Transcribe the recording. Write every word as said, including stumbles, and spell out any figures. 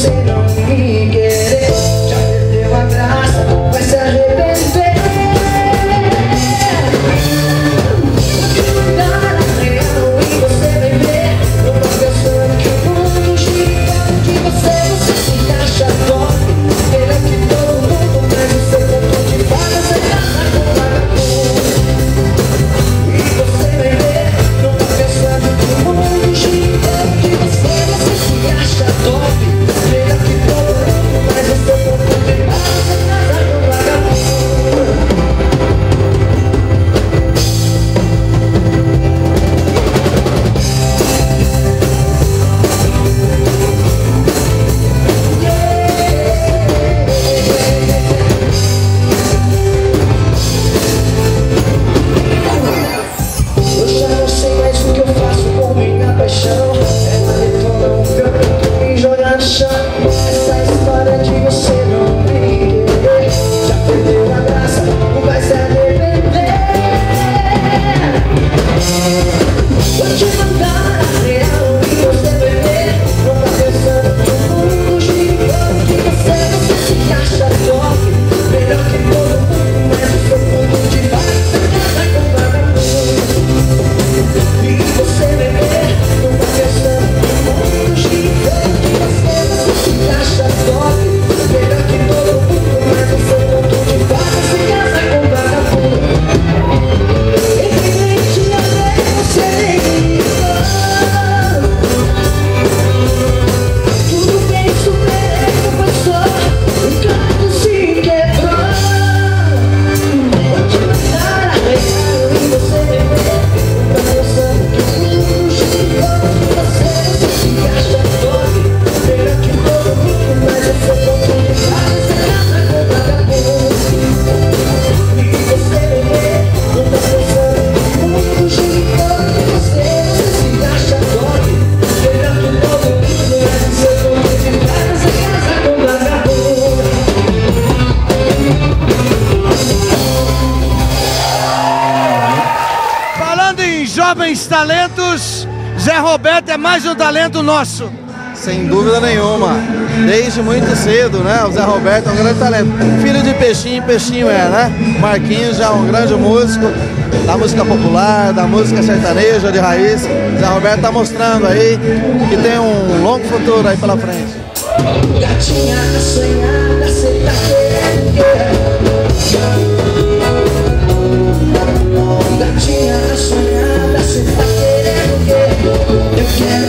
você não me querer. Já perdeu a graça, vai se arrepender. Vou te mandar a real e você vai ver. Eu tô pensando que o mundo gira em torno de você. Você se acha top, melhor que todo mundo, mas o seu ponto de faca você casa com vagabundo. E você vai ver, não tá pensando que o mundo gira em torno de você. Você se acha top, melhor que todo mundo, mas o seu ponto de faca você casa com vagabundo. Eu já não sei mais o que eu faço com minha paixão. Ela detona um canto e joga no chão. Essa história de você não me querer já perdeu a graça, não vai se arrepender. Vou te mandar a real e você vai ver. Não tá pensando que o mundo gira em torno de você. Você se acha top, melhor que todo mundo, mas o seu ponto de faca você casa com vagabundo. E você vai ver, não tá pensando que o mundo gira em torno de você. Você se acha top, melhor que todo mundo, mas o seu ponto de faca você casa com vagabundo. Infelizmente eu sei você nem ligou. Tudo bem, superei, não passou, o canto se quebrou. Vou te mandar a real e você vai ver. Não tá pensando que o mundo gira em torno de você. Você se acha top, melhor que todo mundo, mas o seu ponto de faca você casa com vagabundo. E você vai ver, não tá pensando que o mundo gira em torno de você. Você se acha top, melhor que todo mundo, mas o seu ponto de faca você casa com vagabundo. Falando em jovens talentos, Zé Roberto é mais um talento nosso. Sem dúvida nenhuma, desde muito cedo, né? O Zé Roberto é um grande talento. Filho de Peixinho, Peixinho é, né? Marquinhos já é um grande músico da música popular, da música sertaneja de raiz. Zé Roberto tá mostrando aí que tem um longo futuro aí pela frente. Gatinha assanhada, cê tá querendo quê? Gatinha assanhada, cê tá querendo quê? Eu quero